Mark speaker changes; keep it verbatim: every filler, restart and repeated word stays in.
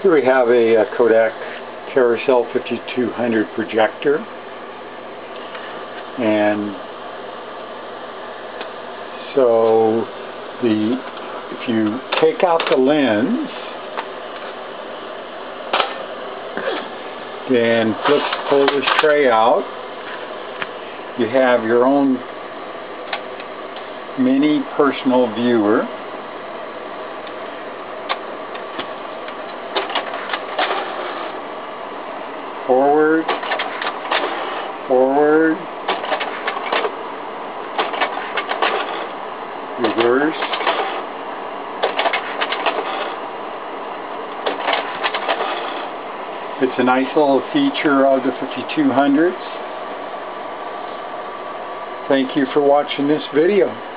Speaker 1: Here we have a, a Kodak Carousel fifty-two hundred projector, and so the if you take out the lens, then flip, pull this tray out, you have your own mini personal viewer. Forward, forward, reverse, it's a nice little feature of the fifty-two hundreds. Thank you for watching this video.